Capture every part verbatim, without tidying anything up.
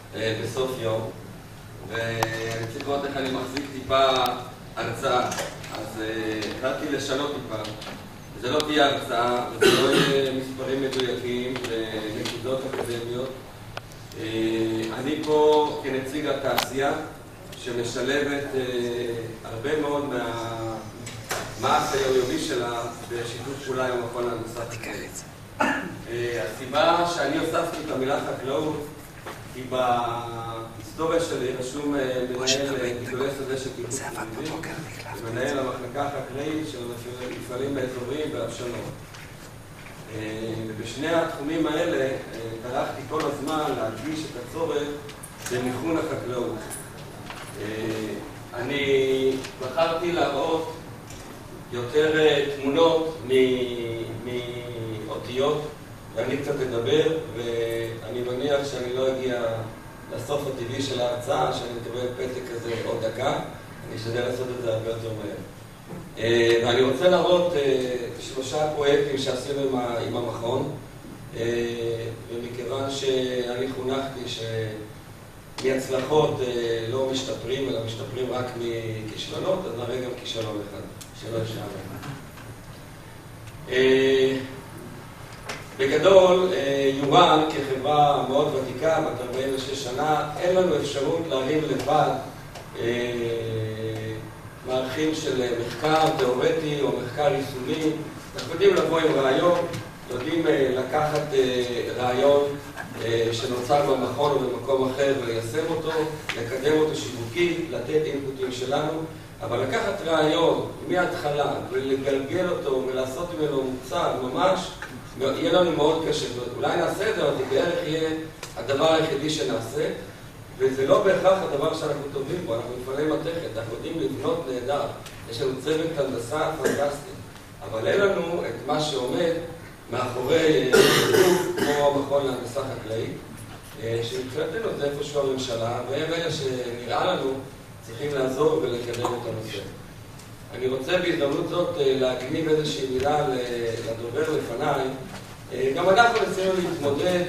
בסוף יום, ואני צריך לראות איך אני מחזיק טיפה הרצאה, אז החלטתי לשנות טיפה. זה לא תהיה הרצאה, וזה לא יהיה מספרים מדויקים ונקודות אקדמיות. אני פה כנציג התעשייה שמשלבת הרבה מאוד מהמעש היומיומי שלה בשיתוף פעולה עם המכון להנדסת חקלאית. הסיבה שאני הוספתי את המילה חקלאות היא בהיסטוריה שלי רשום מנהל גידולי שדה של קיבוץ כפר סבא, מנהל המחלקה החקלאית של מפעלים האזוריים באבשלום. ובשני התחומים האלה טרחתי כל הזמן להדגיש את הצורך במיכון החקלאות. אני בחרתי להראות יותר תמונות מאותיות, ואני קצת אדבר, ואני מניח שאני לא אגיע לסוף הטבעי של ההרצאה, שאני אקבל פתק כזה עוד דקה, אני אשתדל לעשות את זה הרבה יותר מהר. ואני רוצה להראות שלושה פרויקטים שעשינו עם המכון, ומכיוון שאני חונכתי שמהצלחות לא משתפרים, אלא משתפרים רק מכישלונות, אז נראה גם כישלון אחד, שלא אפשר. בגדול, יורן כחברה מאוד ותיקה, בת ארבעים ושש שנה, אין לנו אפשרות להרים לבד מערכים של מחקר תיאורטי או מחקר יישומי. אנחנו יודעים לבוא עם רעיון, יודעים לקחת רעיון שנוצר במכון או במקום אחר וליישם אותו, לקדם אותו שיווקי, לתת אינפוטים שלנו, אבל לקחת רעיון מההתחלה ולגלגל אותו ולעשות ממנו מוצר ממש, יהיה לנו מאוד קשה. אולי נעשה את זה, אבל זה בערך יהיה הדבר היחידי שנעשה, וזה לא בהכרח הדבר שאנחנו טובים בו. אנחנו מפעלי מתכת, אנחנו יודעים לבנות נהדר, יש לנו צוות הנדסה פנטסטי, אבל אין לנו את מה שעומד מאחורי כמו המכון להנדסה חקלאית, שמבחינתנו זה איפשהו הממשלה, והם אלה שנראה לנו צריכים לעזור ולקדם את הנושא. אני רוצה בהזדמנות זאת להגניב איזושהי מילה לדובר לפניי. גם אנחנו ניסינו להתמודד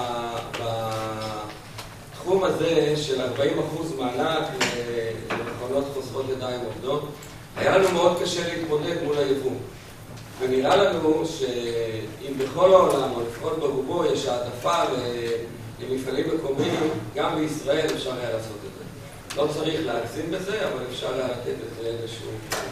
בתחום הזה של ארבעים אחוז מענק למכונות חוסכות ידיים עובדות. היה לנו מאוד קשה להתמודד מול היבוא. ונראה לנו שאם בכל העולם, או לפחות ברובו, יש העדפה למפעלים מקומיים, גם בישראל אפשר היה לעשות את זה. לא צריך להגזים בזה, אבל אפשר היה לתת בזה איזשהו...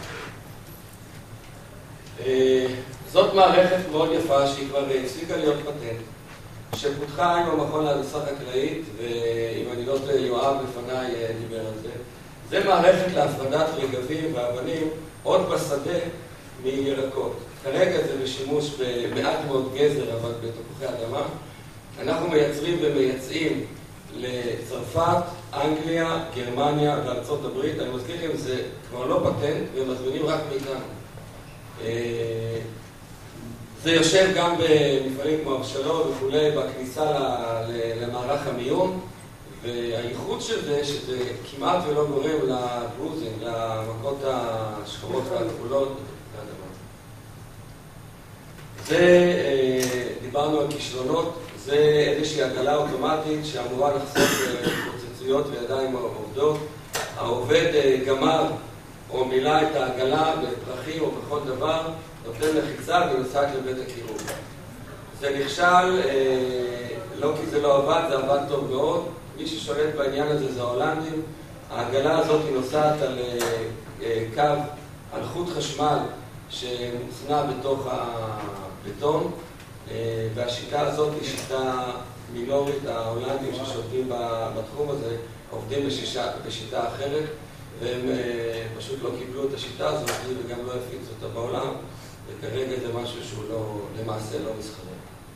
זאת מערכת מאוד יפה שהיא כבר הפסיקה להיות פטנט, שפותחה עם המכון להנדסה חקלאית, ואם אני לא טועה, יואב לפניי דיבר על זה. זה מערכת להפרדת רגבים ואבנים עוד בשדה מירקות. כרגע זה בשימוש במעט מאוד גזר, אבל בתפוחי אדמה. אנחנו מייצרים ומייצאים לצרפת, אנגליה, גרמניה וארצות הברית. אני מזכיר לכם, זה כבר לא פטנט, ומזמינים רק מאיתנו. זה יושב גם במפעלים כמו אבשלום וכולי, בכניסה למערך המיון, והייחוד של זה, שזה כמעט ולא גורם לבוזינג, למכות השחורות והכחולות. זה, דיברנו על כישלונות, זה איזושהי עגלה אוטומטית שאמורה לחסוך פוצצויות וידיים עובדות. העובד גמר או מילא את העגלה בפרחים או בכל דבר, נותן לחיצה ונוסעת לבית הקירוב. זה נכשל, לא כי זה לא עבד, זה עבד טוב מאוד. מי ששולט בעניין הזה זה ההולנדים. העגלה הזאת היא נוסעת על קו, על חוט חשמל שמוצנע בתוך הבטון, והשיטה הזאת היא שיטה מינורית. ההולנדים ששולטים בתחום הזה עובדים בשיטה, בשיטה אחרת, והם פשוט לא קיבלו את השיטה הזאת וגם לא הפיצו אותה בעולם, וכרגע זה משהו שהוא לא, למעשה לא מסחרי.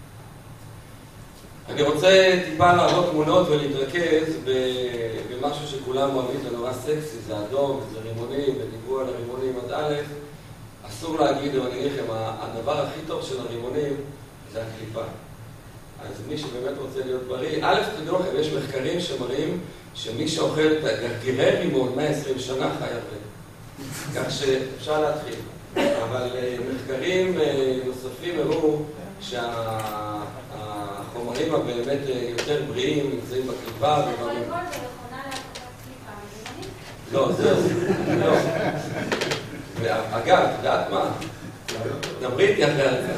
אני רוצה טיפה להראות תמונות ולהתרכז במשהו שכולם אוהבים, זה נורא סקסי, זה אדום, זה רימונים, ודיברו על הרימונים עד א'. אסור להגיד, אבל אני אגיד לכם, הדבר הכי טוב של הרימונים זה הקליפה. אז מי שבאמת רוצה להיות בריא, א', תדעו לכם, יש מחקרים שמראים שמי שאוכל את גרגירי רימון מאה ועשרים שנה חי הרבה. כך שאפשר להתחיל. אבל מחקרים נוספים הראו שהחומרים החומרים הבאמת יותר בריאים נמצאים בקרבה. קודם כל זה מכונה להפקת סליפה, מבינים? לא, זהו, לא. אגב, את יודעת מה? דברי איתי אחרי זה.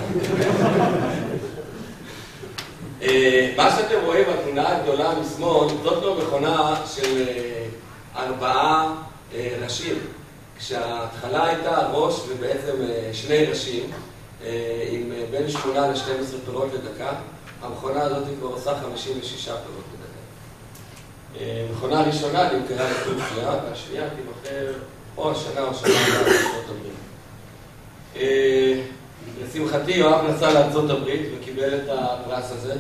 מה שאתם רואים בתמונה הגדולה משמאל, זאת לא מכונה של ארבעה ראשים. כשההתחלה הייתה ראש ובעצם שני ראשים, עם בין שמונה ל-שתים עשרה פירות לדקה, המכונה הזאת כבר עושה חמישים ושישה פירות לדקה. מכונה ראשונה נמכרה לטורקיה, והשנייה תימכר או השנה או שנה הבאה בארצות הברית. לשמחתי יואב נסע לארצות הברית וקיבל את הפרס הזה.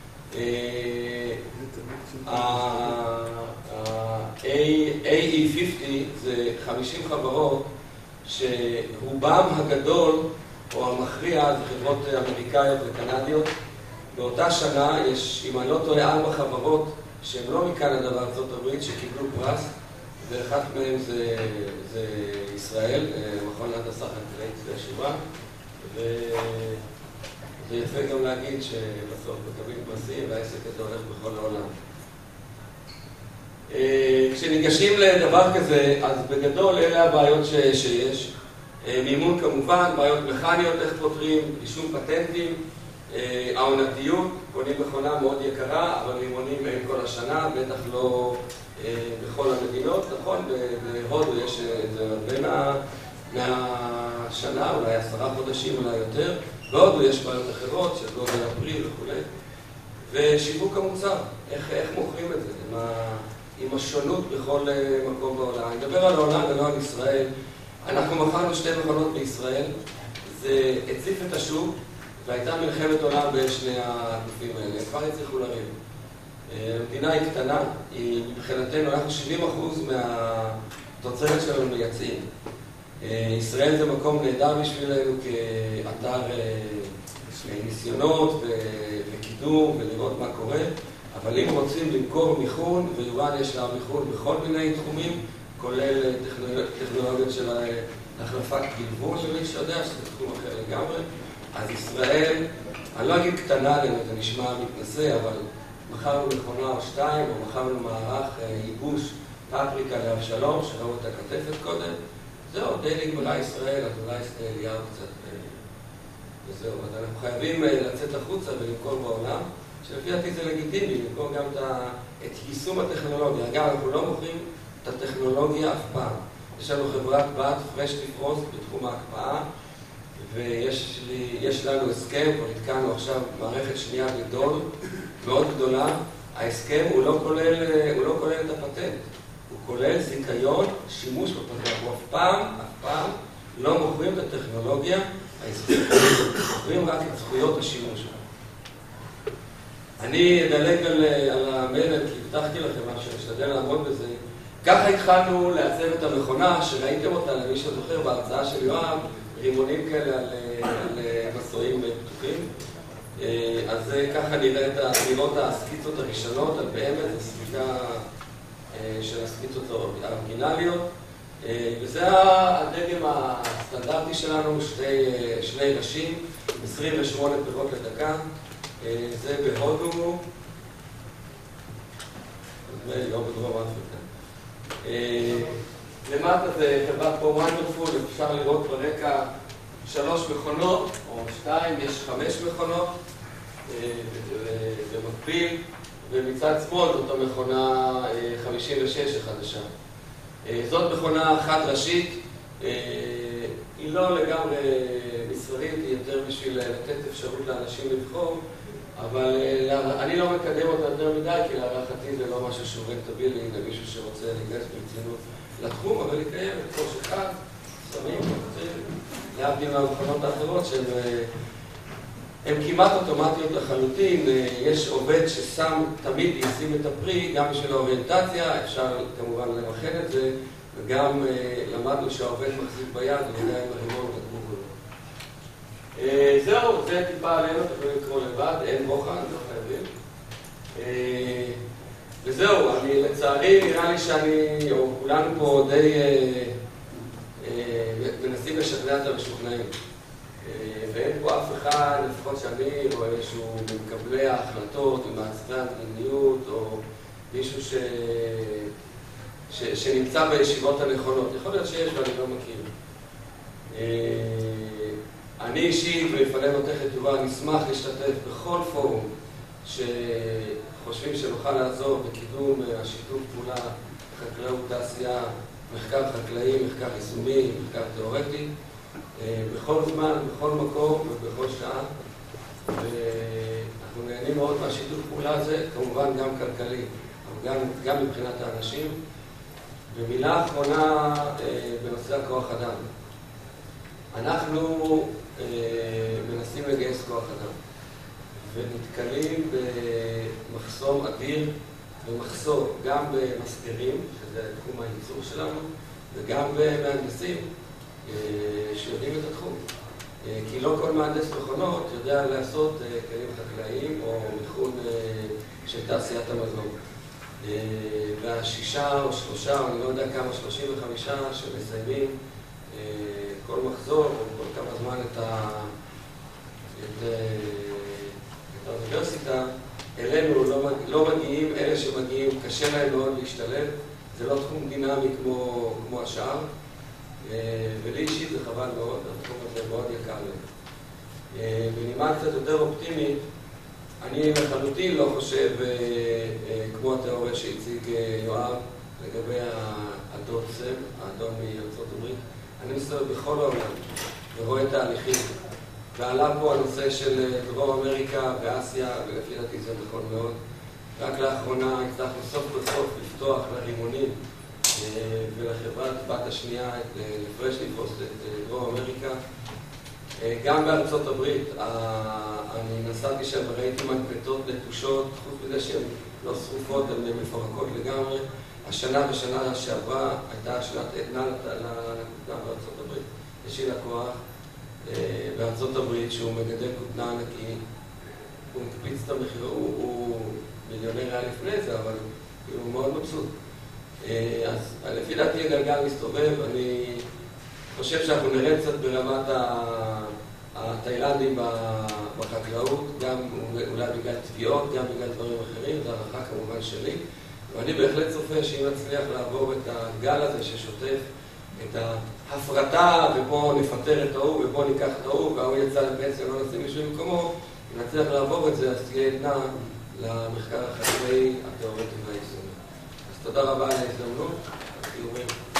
ה-A E חמישים זה חמישים חברות שרובם הגדול או המכריע זה חברות אמריקאיות וקנדיות. באותה שנה יש, אם אני לא טועה, ארבע חברות שהן לא מקנדה בארצות הברית שקיבלו פרס, ואחת מהן זה, זה ישראל, מכון להנדסה חקלאית והשיבה, וזה יפה גם להגיד שבסוף מקבלים פרסים והעסק הזה הולך בכל העולם. כשניגשים לדבר כזה, אז בגדול אלה הבעיות ש, שיש. מימון כמובן, בעיות מכניות, איך פותרים, רישום פטנטים, העונתיות, קונים מכונה מאוד יקרה, אבל מימונים אין כל השנה, בטח לא בכל המדינות. נכון, בהודו יש את זה הרבה מה, מהשנה, אולי עשרה חודשים, אולי יותר. בהודו יש בעיות אחרות, של גודל אפריל וכו'. ושיווק המוצר, איך, איך מוכרים את זה, עם, ה, עם השונות בכל מקום בעולם. אני מדבר על העולם ולא על ישראל. אנחנו מכרנו שתי מכונות בישראל, זה הציף את השוק, והייתה מלחמת עולם בין שני הגופים האלה, כבר הצליחו לריב. המדינה היא קטנה, היא מבחינתנו, אנחנו שבעים אחוז מהתוצרת שלנו מייצאים. ישראל זה מקום נהדר בשבילנו כאתר ניסיונות וקידום ולראות מה קורה, אבל אם רוצים למכור מיכון, ויובן יש לה מיכון בכל מיני תחומים, כולל טכנולוגיות של החלפת גלבול, למי שיודע שזה תחום אחר לגמרי. אז ישראל, אני לא אגיד קטנה לנו, זה נשמע מתנשא, אבל מכרנו מכונה או שתיים, או מכרנו מערך ייבוש פפריקה לאבשלום, שראו את הכתפת קודם. זהו, די נגמרה ישראל, אז אולי ליאר קצת וזהו. אז אנחנו חייבים לצאת החוצה ולמכור בעולם, שלפי דעתי זה לגיטימי, למכור גם את יישום הטכנולוגיה. אגב, אנחנו לא מוכרים את הטכנולוגיה אף פעם. יש לנו חברת בת, פרש לפרוס, בתחום ההקפאה, ויש לי, יש לנו הסכם, כבר התקענו עכשיו מערכת שנייה גדול, מאוד גדולה. ההסכם הוא לא כולל, הוא לא כולל את הפטנט, הוא כולל זיכיון שימוש בפטנט. הוא אף פעם, אף פעם לא מוכרים את הטכנולוגיה העסקית, מוכרים רק את זכויות השימוש. אני אדלג על, על המלך, כי הבטחתי לכם מה שנשתדל לעמוד בזה. ככה התחלנו לעצב את המכונה, שראיתם אותה, למי שזוכר, בהרצאה של יואב, רימונים כאלה על, על מסועים פתוחים. אז ככה נראה את נראות הסקיצות הראשונות, על באמת, זו ספיגה של הסקיצות האורגינליות. וזה הדגם הסטנדרטי שלנו, שני, שני ראשים, עשרים ושמונה פירות לדקה. זה בהודו, לא בדרום אפריקה. למטה זה חברת פה וונדרפול, אפשר לראות ברקע שלוש מכונות, או שתיים, יש חמש מכונות במקביל, ומצד שמאל זאת המכונה חמישים ושש החדשה. זאת מכונה חד ראשית, היא לא לגמרי מסחרית, היא יותר בשביל לתת אפשרות לאנשים לבחור, אבל אני לא מקדם אותה יותר מדי, כי להערכתי זה לא משהו שהוא רנטבילי למישהו שרוצה להיכנס ברצינות לתחום, אבל היא קיימת, כל שחד, שמים, קוצרים, להבדיל מהמכונות האחרות שהן כמעט אוטומטיות לחלוטין. יש עובד ששם תמיד ישים את הפרי, גם בשביל האוריינטציה, אפשר כמובן למכן את זה, וגם למדנו שהעובד מחזיק ביד, הוא יודע אם הרימון ותמוך לו. זהו, זה טיפה עלינו, אתם יכולים לקרוא לבד, אין בוחן, לא חייבים. וזהו, אני לצערי, נראה לי שאני, או כולנו פה די מנסים לשכנע את המשוכנעים. ואין פה אף אחד, לפחות שאני רואה שהוא במקבלי ההחלטות, במעצבי המדיניות, או מישהו ש... ש... שנמצא בישיבות הנכונות. יכול להיות שיש ואני לא מכיר. אני אישית, ולפני נותנת תשובה, נשמח להשתתף בכל פורום שחושבים שנוכל לעזור בקידום השיתוף פעולה, חקלאות, תעשייה, מחקר חקלאי, מחקר יישומי, מחקר תיאורטי, בכל זמן, בכל מקום ובכל שעה. ואנחנו נהנים מאוד מהשיתוף פעולה הזה, כמובן גם כלכלי, אבל גם, גם מבחינת האנשים. במילה האחרונה בנושא הכוח אדם. אנחנו מנסים לגייס כוח אדם ונתקלים במחסום אדיר, במחסור גם במסגרים, שזה תחום הייצור שלנו, וגם במהנדסים שיודעים את התחום. כי לא כל מהנדס מכונות יודע לעשות כלים חקלאיים או מכון של תעשיית המזון. והשישה או שלושה, או אני לא יודע כמה, שלושים וחמישה שמסיימים כל מחזור, או כל כמה זמן את, ה... את... את האוניברסיטה, אלינו לא, מג... לא מגיעים, אלה שמגיעים, קשה להם מאוד להשתלב, זה לא תחום דינמי כמו, כמו השאר, ולי אישית זה חבל מאוד, התחום הזה מאוד יקר לי. בנימה קצת יותר אופטימית, אני לחלוטין לא חושב כמו התיאוריה שהציג יואב לגבי האדון סם, האדון מארצות הברית. אני מסתובב בכל העולם ורואה תהליכים. ועלה פה הנושא של דרום אמריקה ואסיה, ולפי דעתי זה נכון מאוד. רק לאחרונה הצלחנו סוף בסוף לפתוח לרימונים ולחברת בת השנייה, לפרשניפוס, את דרום אמריקה. גם בארצות הברית, אני נסעתי שם וראיתי מנפטות נטושות, חוץ מזה שהן לא שרופות, הן מפורקות לגמרי. השנה ושנה שעברה הייתה שנת עדנה לכותנה בארצות הברית. יש לי לקוח בארצות הברית שהוא מגדל כותנה ענקי, הוא מקפיץ את המחיר, הוא, הוא מיליונר היה לפני זה, אבל הוא מאוד מבסוט. אז לפי דעתי הגלגל מסתובב, אני חושב שאנחנו נראה קצת ברמת התאילנדים בחקלאות, גם אולי בגלל תביעות, גם בגלל דברים אחרים, זה הערכה כמובן שלי. ואני בהחלט צופה שאם נצליח לעבור את הגל הזה ששוטף את ההפרטה, ופה נפטר את ההוא, ופה ניקח את ההוא, והוא יצא לפנסיה, לא נשים מישהו במקומו, אם נצליח לעבור את זה, אז תהיה עדנה למחקר החקלאי, התיאורטי והיישומי. אז תודה רבה על ההזדמנות.